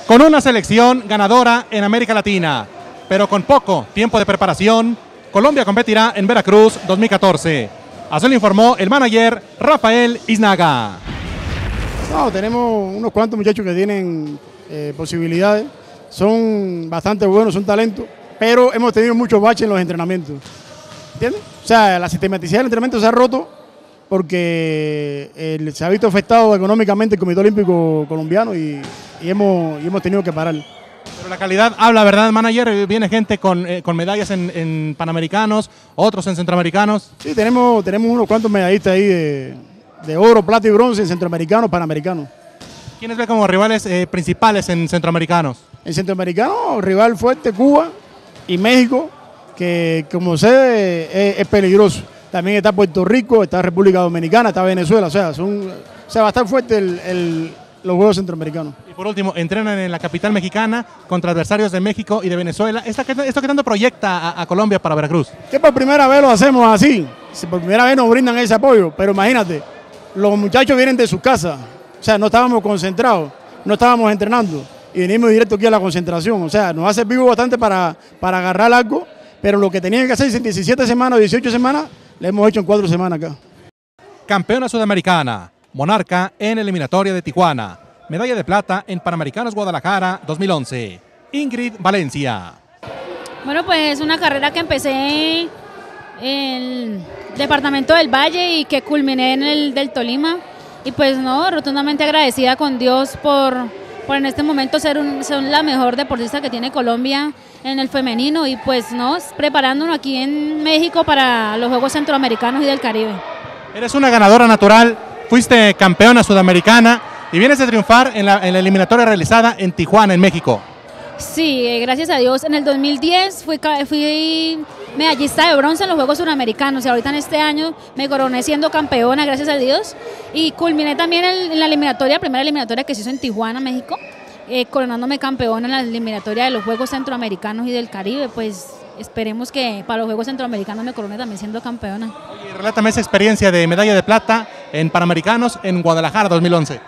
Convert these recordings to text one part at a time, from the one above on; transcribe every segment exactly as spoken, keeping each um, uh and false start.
Con una selección ganadora en América Latina, pero con poco tiempo de preparación, Colombia competirá en Veracruz dos mil catorce. Así lo informó el manager Rafael Iznaga. No, tenemos unos cuantos muchachos que tienen eh, posibilidades, son bastante buenos, son talentos, pero hemos tenido muchos baches en los entrenamientos, ¿entiendes? O sea, la sistematicidad del entrenamiento se ha roto porque eh, se ha visto afectado económicamente el Comité Olímpico Colombiano y, y, hemos, y hemos tenido que parar. Pero la calidad habla, ¿verdad, manager? Viene gente con, eh, con medallas en, en Panamericanos, otros en Centroamericanos. Sí, tenemos, tenemos unos cuantos medallistas ahí de, de oro, plata y bronce en Centroamericanos, Panamericanos. ¿Quiénes ve como rivales eh, principales en Centroamericanos? En Centroamericanos, rival fuerte Cuba y México, que como sede es, es peligroso. También está Puerto Rico, está República Dominicana, está Venezuela, o sea, son, o sea va a estar fuerte el, el, los Juegos Centroamericanos. Y por último, entrenan en la capital mexicana contra adversarios de México y de Venezuela. ¿Esto qué, esto qué tanto proyecta a, a Colombia para Veracruz? Que por primera vez lo hacemos así, por primera vez nos brindan ese apoyo, pero imagínate, los muchachos vienen de sus casas, o sea, no estábamos concentrados, no estábamos entrenando y venimos directo aquí a la concentración, o sea, nos ha servido bastante para, para agarrar algo, pero lo que tenían que hacer en diecisiete semanas o dieciocho semanas, lo hemos hecho en cuatro semanas acá. Campeona sudamericana, monarca en eliminatoria de Tijuana, medalla de plata en Panamericanos Guadalajara dos mil once. Ingrid Valencia. Bueno, pues es una carrera que empecé en el departamento del Valle y que culminé en el del Tolima. Y pues no, rotundamente agradecida con Dios por, por en este momento ser, un, ser la mejor deportista que tiene Colombia en el femenino y pues no, preparándonos aquí en México para los Juegos Centroamericanos y del Caribe. Eres una ganadora natural, fuiste campeona sudamericana y vienes de triunfar en la, en la eliminatoria realizada en Tijuana, en México. Sí, eh, gracias a Dios. En el dos mil diez fui, fui medallista de bronce en los Juegos Suramericanos y ahorita en este año me coroné siendo campeona, gracias a Dios. Y culminé también en, en la eliminatoria, primera eliminatoria que se hizo en Tijuana, México, eh, coronándome campeona en la eliminatoria de los Juegos Centroamericanos y del Caribe. Pues esperemos que para los Juegos Centroamericanos me corone también siendo campeona. Oye, relátame esa experiencia de medalla de plata en Panamericanos en Guadalajara dos mil once.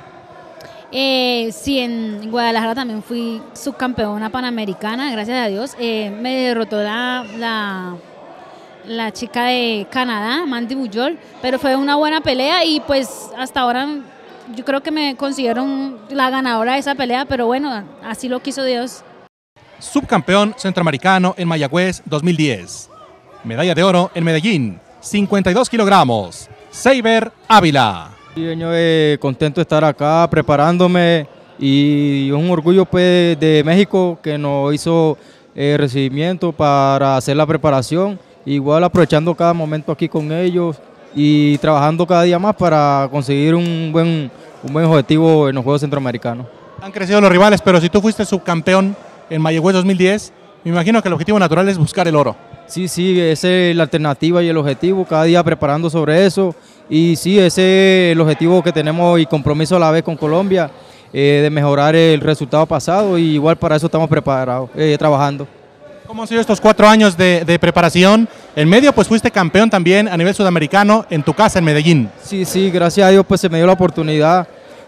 Eh, sí, en Guadalajara también fui subcampeona panamericana, gracias a Dios. Eh, me derrotó la, la, la chica de Canadá, Mandy Bujold, pero fue una buena pelea y pues hasta ahora yo creo que me considero un, la ganadora de esa pelea, pero bueno, así lo quiso Dios. Subcampeón centroamericano en Mayagüez dos mil diez. Medalla de oro en Medellín, cincuenta y dos kilogramos. Seiber Ávila. Sí, yo eh, contento de estar acá preparándome y es un orgullo pues, de México que nos hizo eh, recibimiento para hacer la preparación, igual aprovechando cada momento aquí con ellos y trabajando cada día más para conseguir un buen, un buen objetivo en los Juegos Centroamericanos. Han crecido los rivales, pero si tú fuiste subcampeón en Mayagüez dos mil diez, me imagino que el objetivo natural es buscar el oro. Sí, sí, esa es la alternativa y el objetivo, cada día preparando sobre eso. Y sí, ese es el objetivo que tenemos y compromiso a la vez con Colombia, eh, de mejorar el resultado pasado y igual para eso estamos preparados, eh, trabajando. ¿Cómo han sido estos cuatro años de, de preparación? En medio pues fuiste campeón también a nivel sudamericano en tu casa en Medellín. Sí, sí, gracias a Dios pues se me dio la oportunidad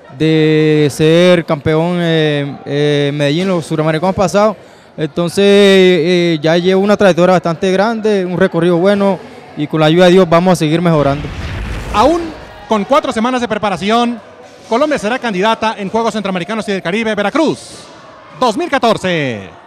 de ser campeón eh, eh, en Medellín los suramericanos pasados. Entonces eh, ya llevo una trayectoria bastante grande, un recorrido bueno y con la ayuda de Dios vamos a seguir mejorando. Aún con cuatro semanas de preparación, Colombia será candidata en Juegos Centroamericanos y del Caribe, Veracruz dos mil catorce.